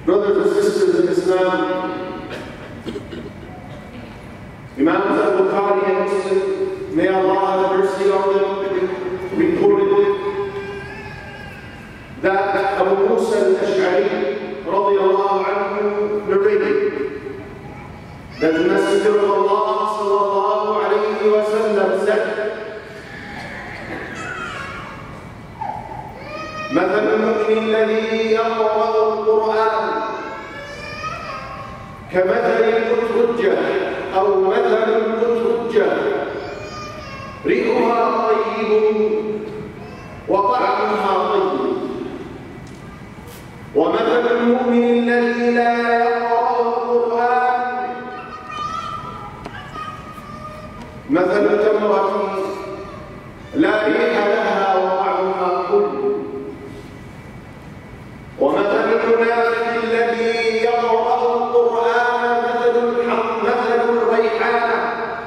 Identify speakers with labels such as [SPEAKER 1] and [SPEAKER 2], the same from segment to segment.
[SPEAKER 1] Brothers and sisters in Islam, Imams al-Bukhari and Muslim, may Allah have mercy on them, reported that Abu Musa al-Ash'ari radiyallahu anhu narrated that the Messenger of Allah sallallahu alayhi wa sallam said, مثل المؤمن الذي يقرأ القرآن كمثل الأترجة أو مثل الأترجة ريحها طيب وطعمها طيب ومثل المؤمن الذي لا يقرأ القرآن مثل التمرة لا ريح لها وطعمها حلو ومثل المنافق الذي يقرأ القرآن مثل الريحانة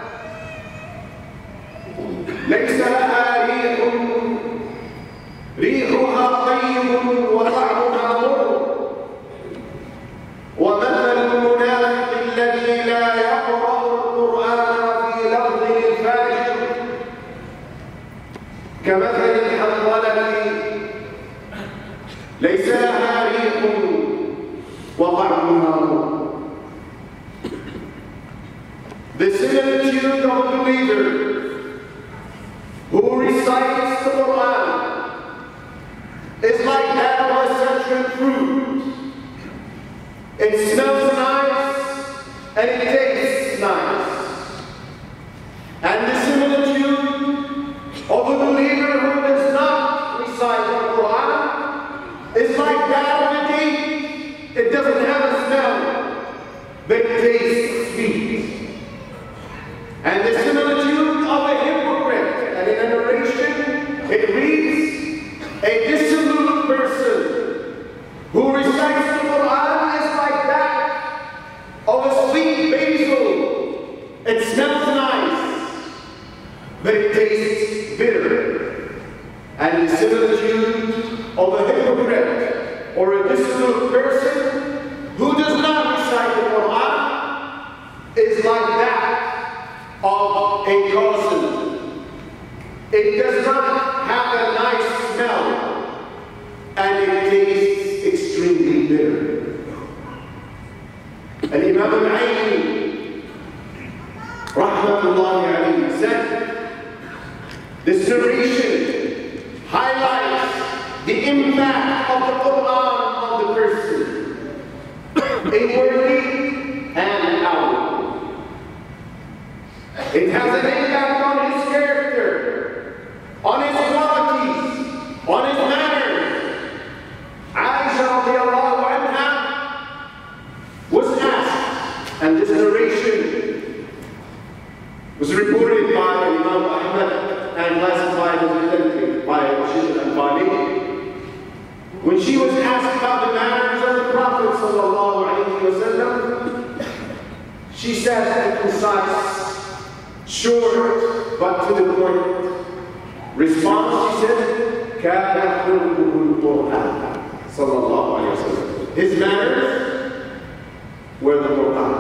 [SPEAKER 1] ليس لها ريح ريحها طيب وطعمها مر ومثل المنافق الذي لا يقرأ القرآن في لفظ الفاجر كمثل الحنظلة ليس لها ريح وطعمها مر. The similitude of a believer who recites the Quran is like that of a citron fruit. It smells nice and it tastes nice. And the similitude of a believer who does not recite the Quran is like that of a date. It doesn't have a smell, but it tastes sweet. And the similitude of a hypocrite, and in a narration, it reads, a dissolute person who recites the Quran is like that of a sweet basil. It smells nice, but it tastes bitter. And the similitude of a hypocrite or a dissolute person who does not recite the Quran is like that of a cousin. It does not have a nice smell and it tastes extremely bitter. And Imam al-Aini rahmatullahi alayhi said, this narration highlights the impact of the Quran on the person, inwardly and outwardly. It has an impact on his character, on his qualities, on his manners. Aisha radiallahu anha was asked, and this narration was reported by Imam Ahmad and classified as authentic by Sheikh Hazem. When she was asked about the manners of the Prophet sallallahu alaihi wasallam, she said in concise, short but to the point response, she said, "Kana khuluquhu al-Qur'an sallallahu alaihi wasallam." His manners were the Quran.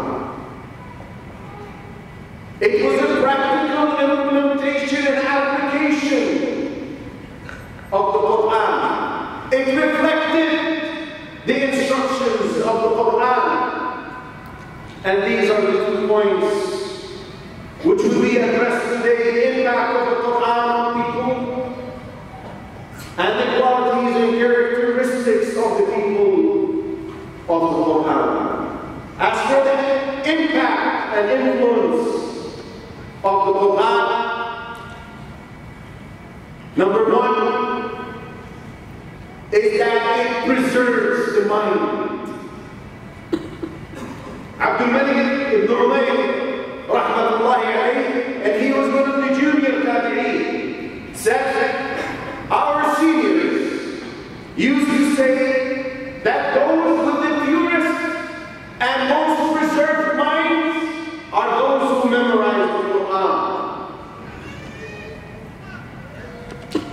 [SPEAKER 1] It was a practical implementation and application of the Quran. It reflected the instructions of the Quran. And these are the 2 points which will be addressed today: the impact of the Quran on people and the qualities and characteristics of the people of the Quran. As for the impact and influence of the Quran, number 1 is that it preserves the mind. Abdul Malik ibn Umayr rahmatullahi alayhi, and he was one of the junior tabi'een, said, our seniors used to say that those with the purest and most preserved minds are those who memorize the Quran.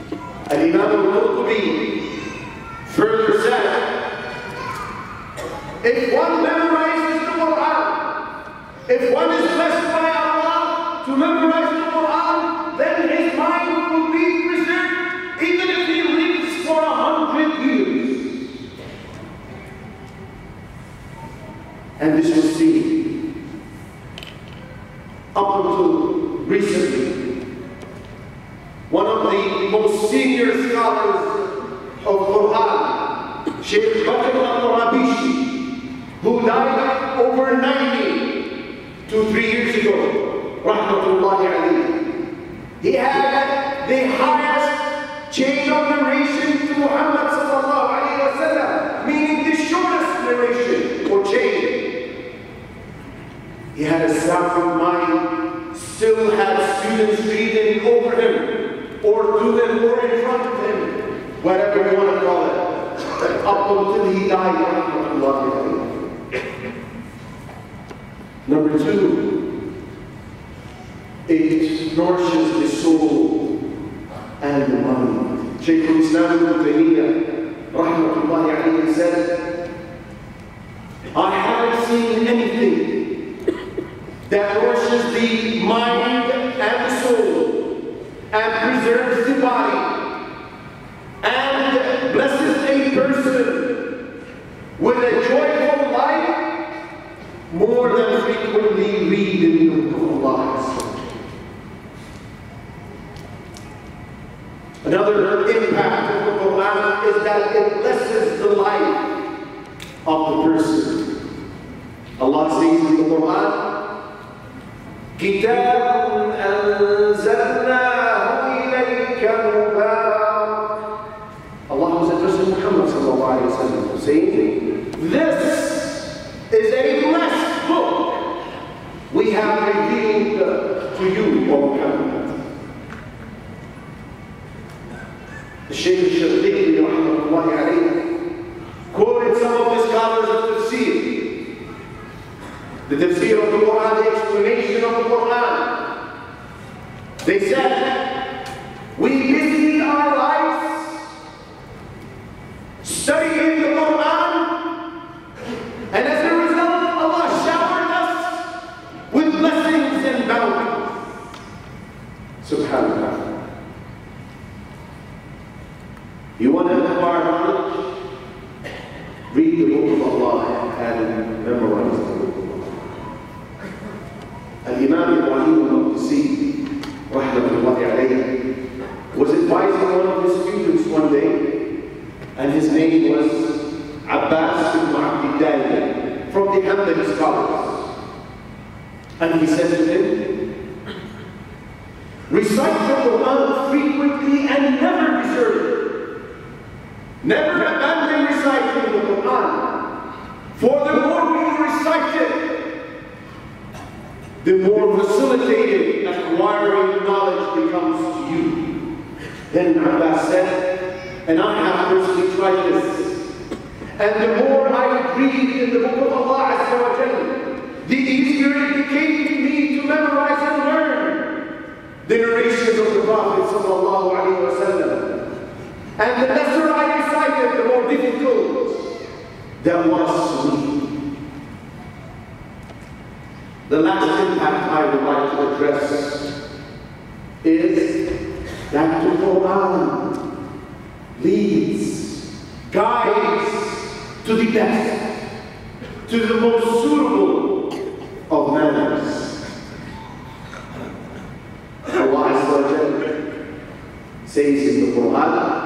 [SPEAKER 1] And Imam al-Qurtubi further said If one memorizes the Quran, if one is blessed by Allah to memorize the Quran, then his mind will be preserved even if he lives for 100 years. And this was seen up until recently. One of the most senior scholars of Quran, Sheikh Hazem who died over 90 2-3 years ago, rahmatullahi alayhi. He had the highest chain of narration to Muhammad sallallahu alayhi wa sallam, meaning the shortest narration or chain. He had a sound mind, still had students reading over him, or to him, or in front of him, whatever you want to call it, up until he died, rahmatullahi alayhi. Number 2, it nourishes the soul and the mind. Sheikh Hazem Rajab, rahmatullahi alayhi, said, I haven't seen anything that nourishes the mind and the soul and preserves the body and blesses a person with a joyful life more than frequently read in the book of Allah. Another impact of the Quran is that it blesses the life of the person. Allah says in the Quran, كِتَابٌ أَنزَلْنَاهُ إِلَيْكَ مُبَارَكٌ. Allah was addressing Muhammad sallallahu alayhi wa sallam, saying, this is a blessed book we have revealed to you, O Muhammad. The Sheikh Hazem Rajab quoted some of the scholars of tafsir. The tafsir of the Quran, the explanation of the Quran. They said, we busy our lives studying the Quran, and as a result, Allah showered us with blessings and bounty. Subhanallah. You want to acquire knowledge? Read the book of Allah and memorize the book of Allah. Al-Imam Ibrahim al-Maqdisi, rahmatullahi alayhi, was advising one of his students one day, and his name was Abbas ibn Abdillah, from the Hanbali scholars. And he said to him, recite the Quran frequently and never desert it. Never abandon reciting the Quran, for the more you recite it, the more facilitated acquiring knowledge becomes to you. Then Abbas said, and I have personally tried this, and the more I read in the book of Allah Azza wa Jalla, the easier it became to me to memorize and learn the narrations of the Prophet sallallahu alaihi wasallam. And the lesser I recited, the more difficult that was to me. The last impact I would like to address is that the Quran leads, guides to the best, to the most suitable of manners. Allah Azza wa Jalla says in the Quran,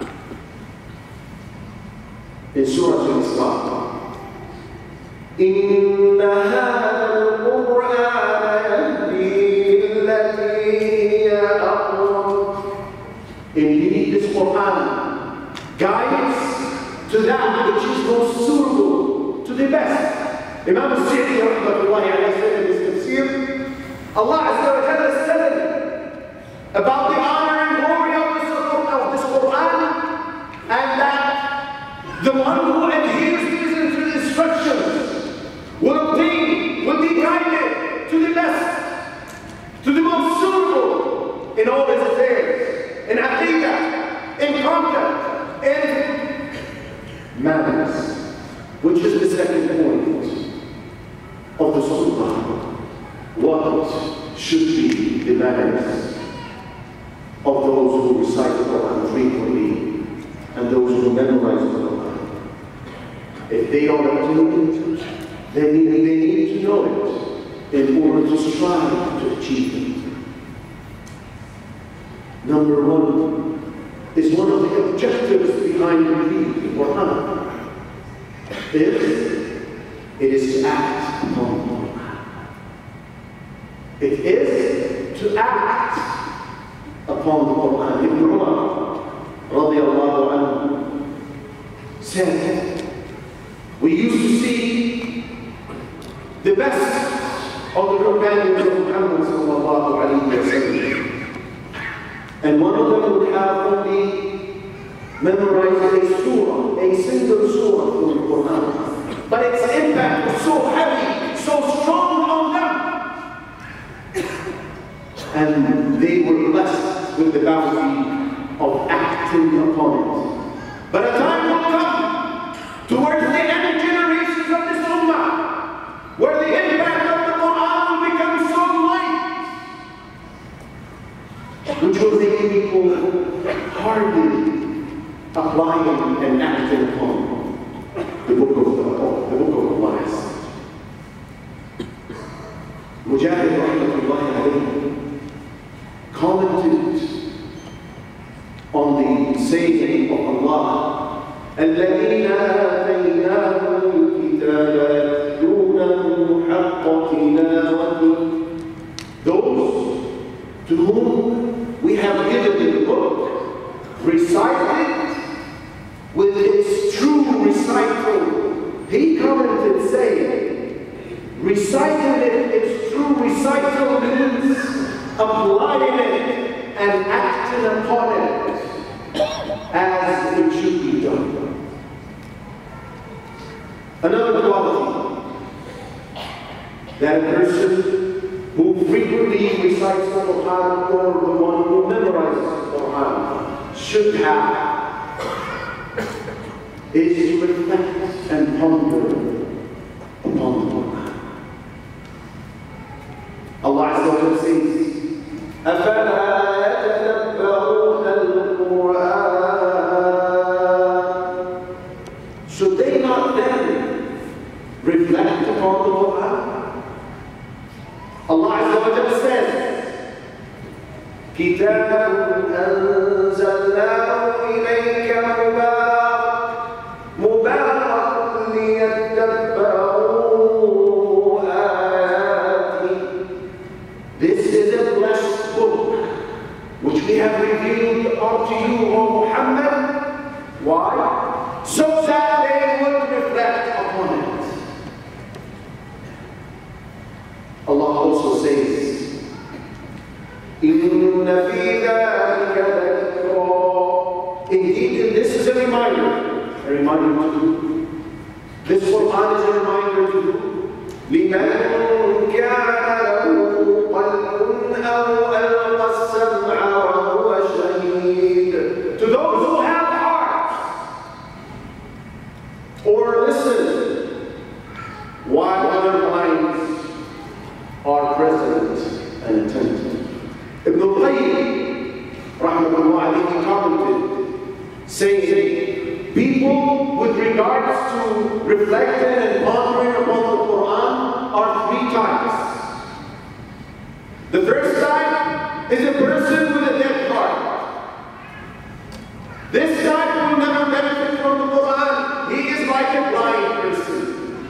[SPEAKER 1] in Surah Al-Isra, إِنَّ هَذَا الْقُرْآنَ يَهْدِي لِلَّتِي هِيَ أَقْوَمُ. Indeed, this Quran guides to that which is most suitable, to the best. Imam al-Sa'di rahmatullahi alayhi said in his tafsir, Allah Azza wa Jalla said about the honor and glory of this Quran, and that the one who adheres to the instructions will be guided to the best, to the most suitable in all his affairs, in aqidah, in conduct, in manners. which is the second point of the Sunnah. What should be the manners of those who recite the Quran frequently and those who memorize the Quran? If they are not doing it, they need to know it in order to strive to achieve it. Number one is one of the objectives behind reading the Quran. It is to act upon the Quran. It is to act upon the Quran. Ibn Umar radiallahu anhu said, we used to see the best of the companions of Muhammad sallallahu alayhi wa sallam. And one of them would have only memorized a surah, a single surah from the Quran. But its impact was so heavy, so strong on them. And they were blessed with the bounty of acting upon it. But a time will come towards the end generations of this ummah where the impact of the Quran will become so light, which will make people hardly applying and acting upon the book of Allah. Mujahid rahmatullahi alayhi commented on the saying of Allah, الَّذِينَ آتَيْنَاهُمُ الْكِتَابَ يَتْلُونَهُ حَقَّ تِلَاوَتِهِ. Those to whom we have given the book, recite it with its true recital. He commented saying, reciting it, its true recital means applying it and acting upon it as it should be done. Another quality, that a person who frequently recites the Quran or the one who memorizes the Quran should have is to reflect and ponder upon the Quran. Allah Azza wa Jalla says, أَفَلَا يَتَدَبَّرُونَ الْقُرْآنَ. Should they not then reflect upon the Quran? Allah Azza wa Jalla says, كِتَابٌ أَنزَلْنَاهُ إِلَيْكَ مُبَارَكٌ لِيَدَّبَّرُوا آيَاتِهِ. This is a blessed book which we have revealed unto you, O Muhammad. Why? So that they would reflect upon it. Allah also says, إِنَّ فِي ذَلِكَ لَذِكْرًا. Indeed, this is a reminder to you. This Quran is a reminder to you. لِمَنْ كَانَ لَهُ قَلْبٌ أَوْ أَلْقَى السَّمْعَ وَهُوَ شَهِيدٌ. To those who have hearts, or listen while other minds are present and attentive. Ibn al-Qayyim rahmatullahi alayhi commented, saying, people with regards to reflecting and pondering upon the Quran are three types. The first type is a person with a dead heart. This type will never benefit from the Quran. He is like a blind person.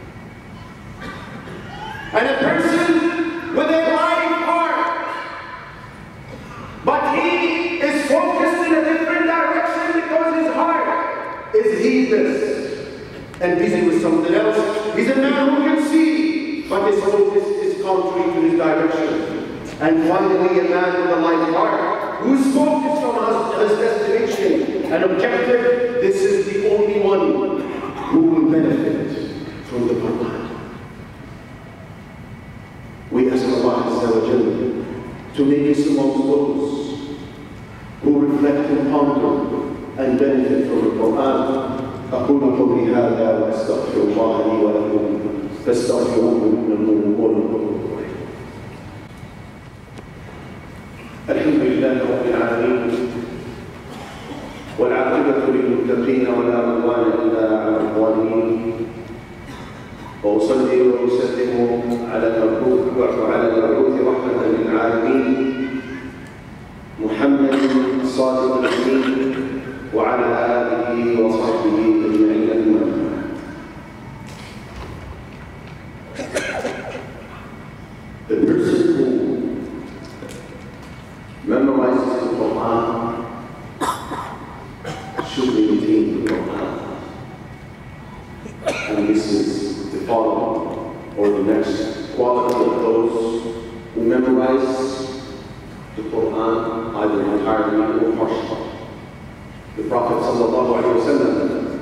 [SPEAKER 1] And a person with a blind heart, but he is focused in a different direction because his heart is heedless and busy with something else. He's a man who can see, but his focus is contrary to his direction. And finally, a man with a light heart, who's focused on his destination and objective. This is the only one who will benefit from the Quran. We ask Allah Azza wa Jalla to make us amongst those who reflect and ponder and benefit from the Quran. أقول قولي هذا وأستغفر الله لي ولكم فاستغفروه إنه هو الغفور الرحيم. الحمد لله رب العالمين والعاقبة للمتقين ولا عدوان إلا على الظالمين، وأصلي وأسلم على المبعوث رحمة للعالمين محمد الصادق الأمين وعلى آله وصحبه أجمعين أجمعين. The person who memorizes the Quran should maintain the Quran. And this is the following or the next quality of those who memorize the Quran either entirely or partially. The Prophet ﷺ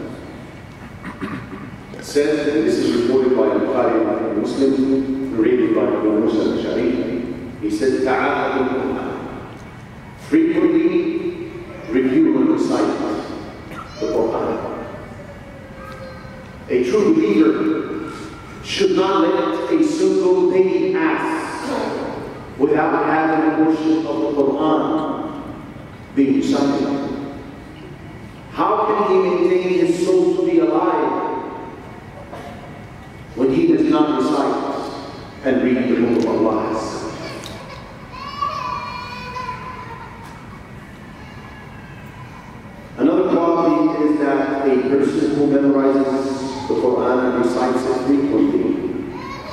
[SPEAKER 1] said, and this is reported by Bukhari and Muslim, narrated by Abu Musa al-Ash'ari, he said, "Ta'ahadu al-Quran." Frequently review and recite the Quran. A true believer should not let a single day pass without having a portion of the Quran being recited. How can he maintain his soul to be alive when he does not recite and read the book of Allah? Another quality is that a person who memorizes the Quran and recites it frequently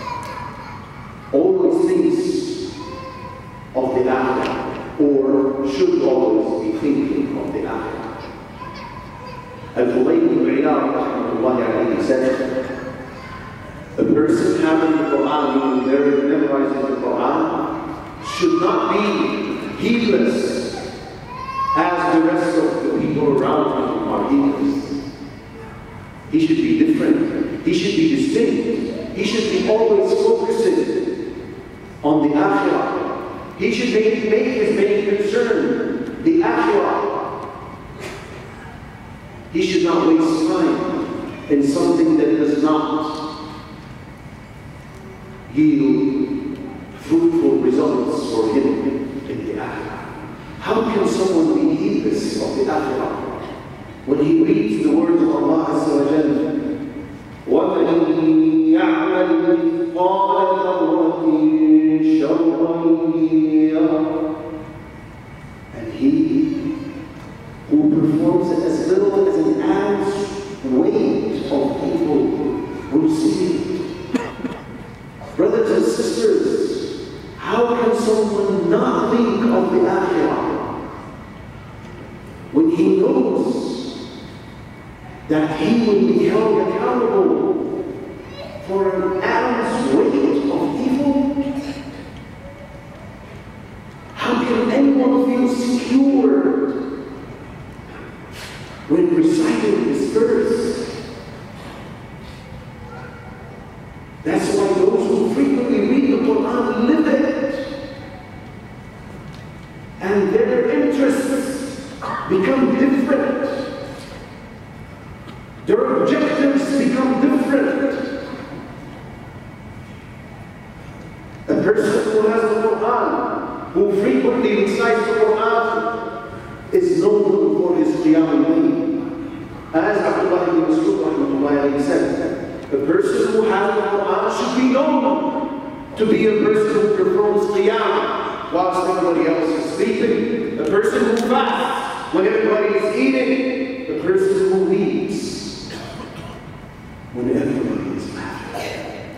[SPEAKER 1] always thinks of the Akhirah, or should always be thinking of the Akhirah. Al-Fulayl ibn Iyad rahmatullahi alayhi said, a person having the Quran, meaning memorizing the Quran, should not be heedless as the rest of the people around him are heedless. He should be different. He should be distinct. He should be always focusing on the Akhirah. He should make his main concern the Akhirah. He should not waste time in something that does not yield fruitful results for him in the Akhirah. How can someone be heedless of the Akhirah when he reads the words of Allah Azza wa Jalla? وَمَنْ يَعْمَلْ مِثْقَالَ ذَرَّةٍ شَرًّا يَرَهُ. And he who performs it as little as an ant's weight of people will see it. Brothers and sisters, how can someone not think of the Akhirah when he knows that he will be held accountable for an ant's weight of evil? How can anyone feel secure when reciting this verse? That's why those who frequently read the Quran live it. And their interests become different. Their objectives become different. A person who has the Quran, who frequently recites the Quran, is known for his Qiyam al-Layl. As Abdullah ibn Mas'ud said, the person who has the Quran should be known to be a person who performs Qiyam whilst everybody else is sleeping, the person who fasts when everybody is eating, the person who reads when everybody is laughing.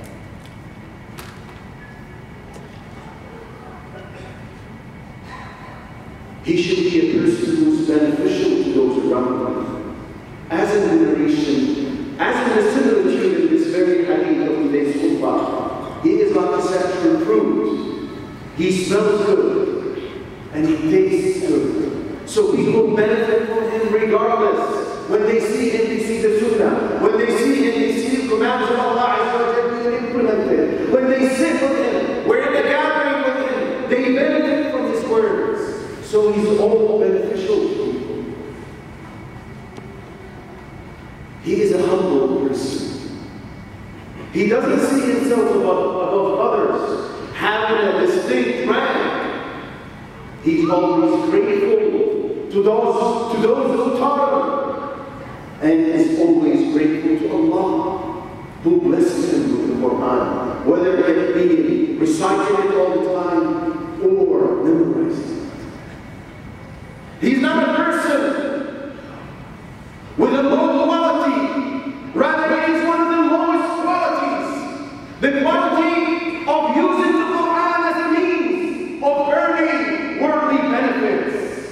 [SPEAKER 1] He should be a person who is beneficial to those around him. As in the narration, as in the similitude in this very hadith of today's khutbah, he is like a Citron fruit. He smells good and he tastes good. So people benefit from him regardless. When they see him, they see the sunnah. When they see him, they see the commands of Allah Azza wa Jalla being implemented. When they sit with him, we're in the gathering with him, they benefit from his words. So he's all beneficial to people. He humble person. He doesn't see himself above others, having a distinct rank. He's always grateful to those who taught him, and is always grateful to Allah, who blesses him with the Quran, whether it be reciting it all the time or memorizing it. He's not a person with a low quality. Rather, it is one of the lowest qualities. The quality of using the Quran as a means of earning worldly benefits.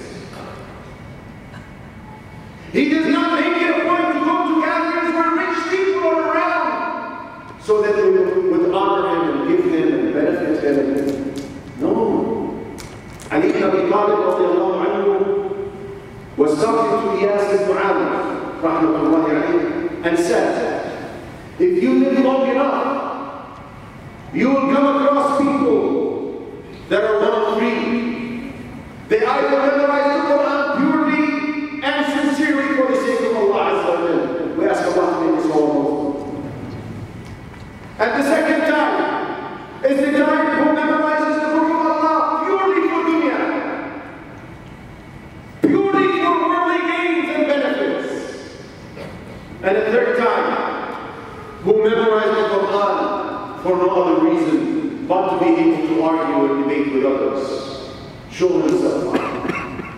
[SPEAKER 1] He does not make it a point to go to gatherings where rich people are around so that they would honor him and give him and benefit him. No. Ali ibn Abi Talib radiallahu anhu was talking to Iyas ibn Mu'adh rahmatullahi alayhi, and said, if you live long enough, you will come across people that are one of three. They either memorize the Quran purely and sincerely for the sake of Allah Azza wa Jalla. We ask Allah to make us all. And the second time is the time who memorizes the book of Allah purely for dunya, purely for worldly gains and benefits. And the third time, who memorizes the Quran for no other reason but to be able to argue and debate with others, show himself off.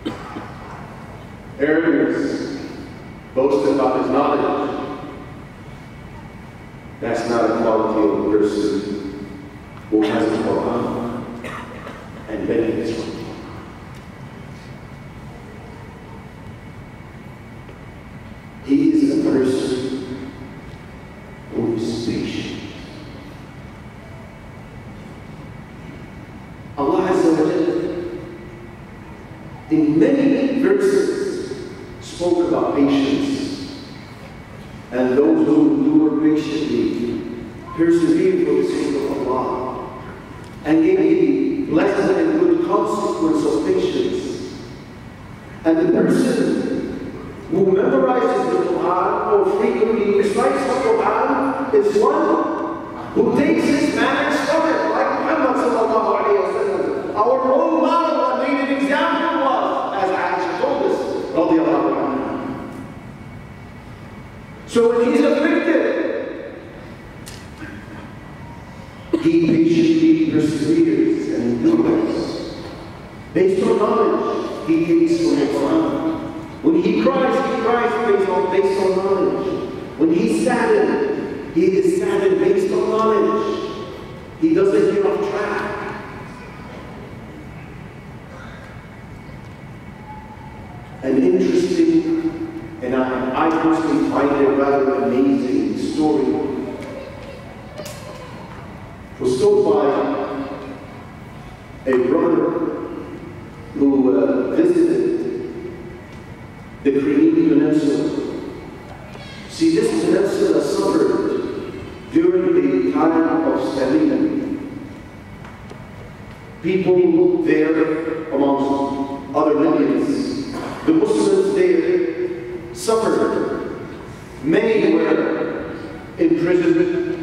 [SPEAKER 1] Arrogance, boast about his knowledge. That's not a quality of a person who has the Quran and benefits from it. He is a person who is patient. Allah Azza wa Jalla, in many verses, spoke about patience, and those who endure patiently, persevere for the sake of Allah, and gave the blessed and good consequence of patience. And the person who memorizes the Quran or frequently recites the Quran is one who takes his manners from it, like Muhammad sallallahu alayhi wa sallam. Our role model and made an example was, as Aisha told us, radiallahu anha. So when he's afflicted, he patiently perseveres and endures. Based on knowledge, he takes from the Quran. When he cries based on knowledge. When he's saddened, he is saddened based on knowledge. He doesn't get off track. An interesting, and I personally find it rather amazing story was told by a brother who visited the Crimean Peninsula. See, this peninsula suffered during the time of Stalin. People there, amongst other Libyans, the Muslims there suffered. Many were imprisoned.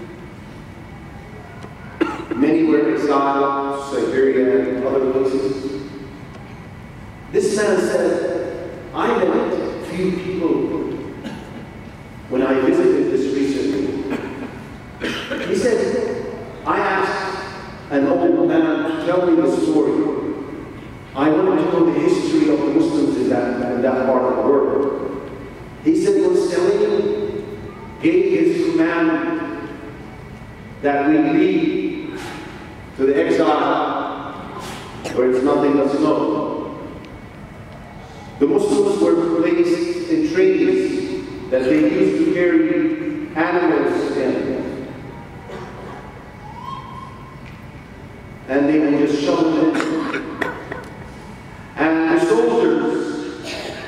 [SPEAKER 1] Many were exiled to Siberia and other places. This man said, I met few people when I visited this recently. He said, I asked an old man to tell me the story. I wanted to know the history of the Muslims in that part of the world. He said, when Stalin gave his command that we leave to the exile where it's nothing but snow, the Muslims were placed in trains that they used to carry animals in. And they would just shovel it in. And the soldiers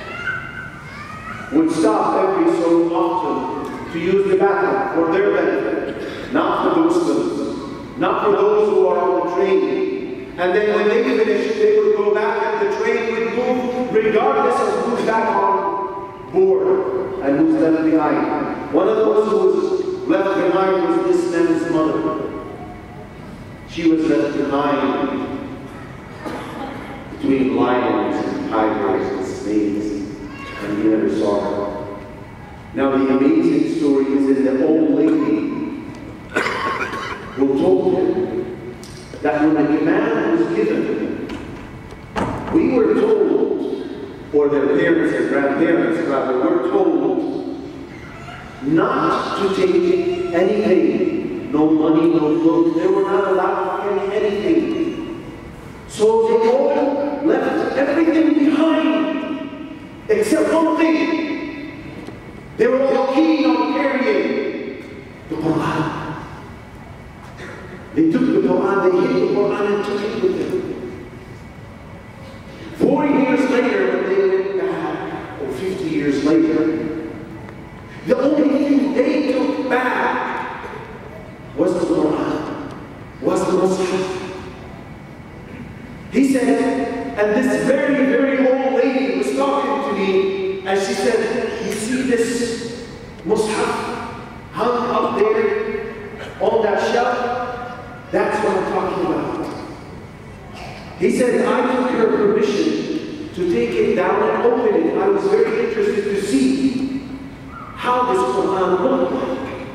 [SPEAKER 1] would stop every so often to use the bathroom for their benefit, not for the Muslims, not for those who are on the train. And then when they finished, they would go back and the train would move regardless of who's back on board. and who's left behind. One of those who was left behind was this man's mother. She was left behind between lions and tigers and snakes, and he never saw her. Now the amazing story is in the old lady who told him that when the command was given, we were told, or their parents and grandparents rather, were told not to take anything, no money, no clothes. They were not allowed to get anything. So they all left everything behind, except one thing. They were all keen on carrying the Quran. They took the Quran, they hid the Quran and took it with them. 40 years later, when they went back, or 50 years later, the only thing they took back was the Quran, was the Muslim. He said, and this very, very old lady was talking to me, and she said, you see this Mus'haf hung up there on that shelf? That's what I'm talking about. He said, I took her permission to take it down and open it. I was very interested to see how this Quran looked like.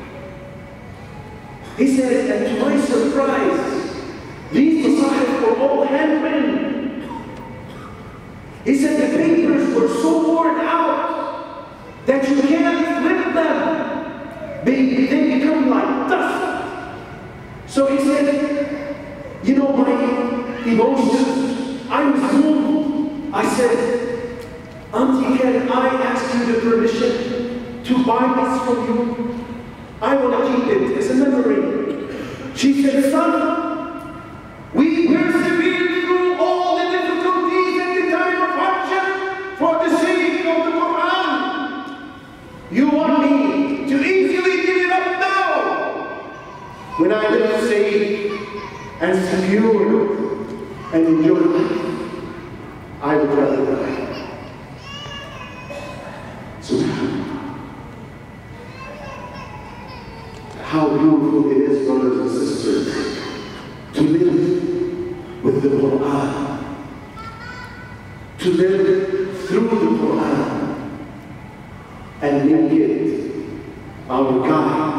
[SPEAKER 1] He said, and to my surprise, these masahif were all handwritten. He said the papers were so worn out that you can't flip them. They become like dust. So he said, you know, my emotions, I was moved. I said, Auntie, can I ask you the permission to buy this from you? I want to keep it as a memory. She said, son, we persevered through all the difficulties and the time of hardship for the sake of the Quran. You want me to easily give it up now? When I live safe and secure and enjoy life, I would rather die. So how beautiful it is, brothers and sisters, to live with the Quran, to live through the Quran, and make it our guide